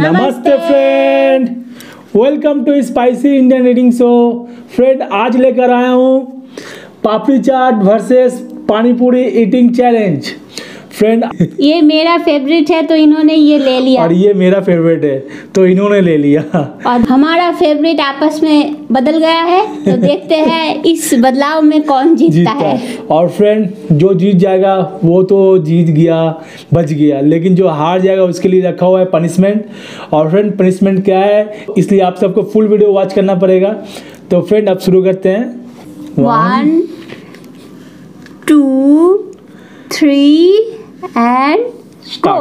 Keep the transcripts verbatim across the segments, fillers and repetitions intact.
नमस्ते friend, welcome to spicy Indian eating show. Friend, आज लेकर आया हूँ पापड़ी चाट वर्सेस पानी पूरी ईटिंग चैलेंज। फ्रेंड, ये मेरा फेवरेट है तो इन्होंने ये ले लिया, और ये मेरा फेवरेट है तो इन्होंने ले लिया, और हमारा फेवरेट आपस में बदल गया है। तो देखते हैं इस बदलाव में कौन जीतता, जीतता है।, है और फ्रेंड, जो जीत जाएगा वो तो जीत गया, बच गया, लेकिन जो हार जाएगा उसके लिए रखा हुआ है पनिशमेंट। और फ्रेंड, पनिशमेंट क्या है, इसलिए आप सबको फुल वीडियो वॉच करना पड़ेगा। तो फ्रेंड, अब शुरू करते हैं। One two three and go.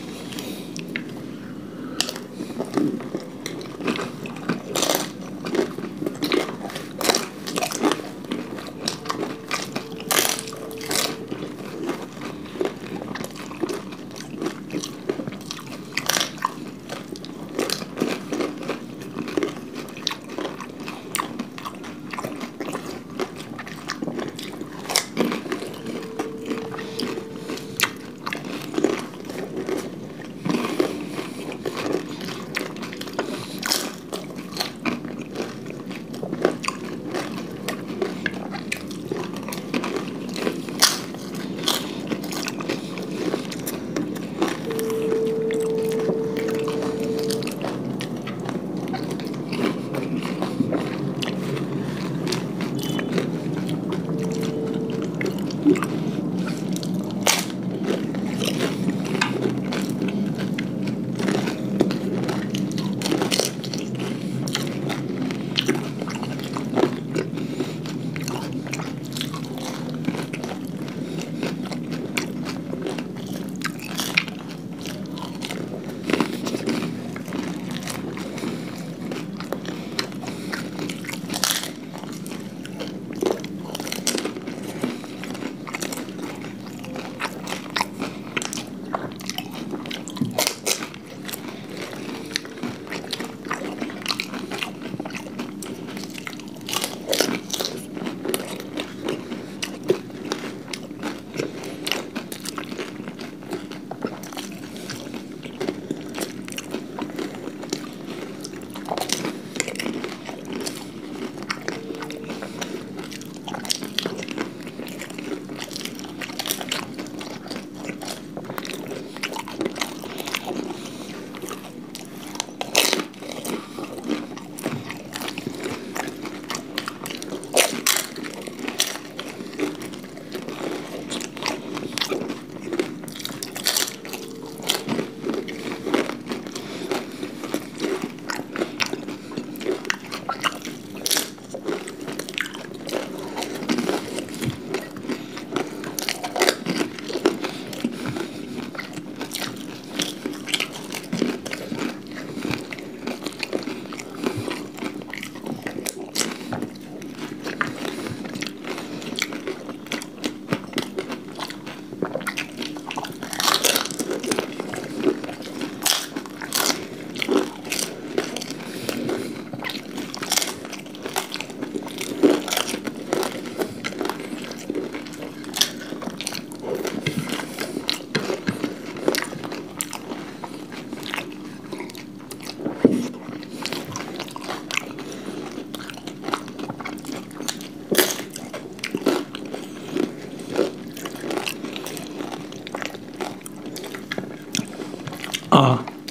आ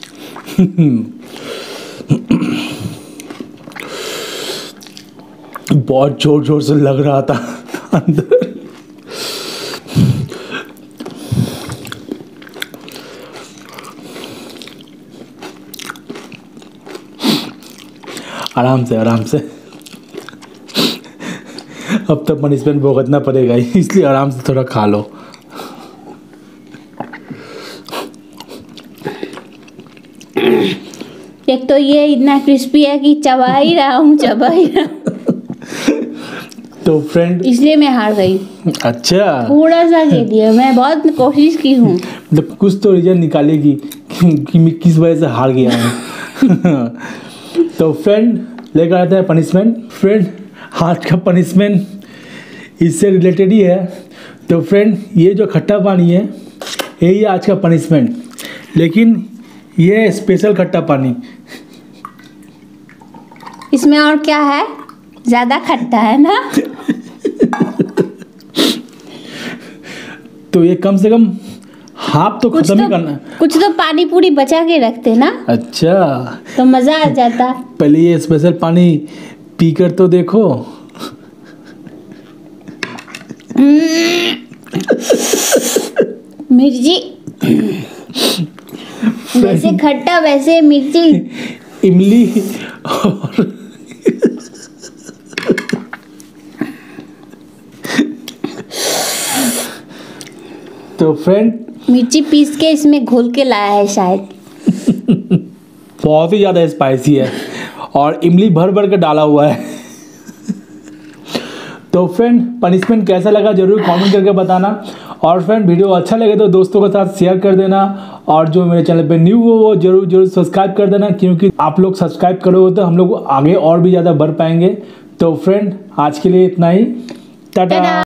बहुत जोर जोर से लग रहा था अंदर। आराम से आराम से, अब तक पनिशमेंट भुगतना पड़ेगा, इसलिए आराम से थोड़ा खा लो। एक तो ये इतना क्रिस्पी है कि चबा ही रहा हूँ चबा ही रहा हूँ। तो फ्रेंड, इसलिए मैं हार गई। अच्छा, थोड़ा सा दे दिया, मैं बहुत कोशिश की हूँ। मतलब कुछ तो रीजन निकालेगी कि, कि मैं किस वजह से हार गया हूँ। तो फ्रेंड, लेकर आते हैं पनिशमेंट। फ्रेंड, आज का पनिशमेंट इससे रिलेटेड ही है। तो फ्रेंड, ये जो खट्टा पानी है यही आज का पनिशमेंट, लेकिन ये स्पेशल खट्टा पानी। इसमें और क्या है, ज्यादा खट्टा है ना। तो ये कम से कम हाफ तो कुछ खत्म ही तो करना है। कुछ तो पानी पूरी बचा के रखते ना, अच्छा, तो मजा आ जाता। पहले ये स्पेशल पानी पीकर तो देखो। मिर्ची वैसे खट्टा वैसे मिर्ची। इमली और तो फ्रेंड मिर्ची पीस के इसमें घोल के लाया है शायद। बहुत ही ज़्यादा स्पाइसी है और इमली भर भर के डाला हुआ है। तो फ्रेंड पनिशमेंट कैसा लगा जरूर कमेंट करके बताना, और फ्रेंड वीडियो अच्छा लगे तो दोस्तों के साथ शेयर कर देना, और जो मेरे चैनल पे न्यू हो वो जरूर जरूर सब्सक्राइब कर देना, क्योंकि आप लोग सब्सक्राइब करोगे तो हम लोग आगे और भी ज़्यादा बढ़ पाएंगे। तो फ्रेंड आज के लिए इतना ही, टाटा।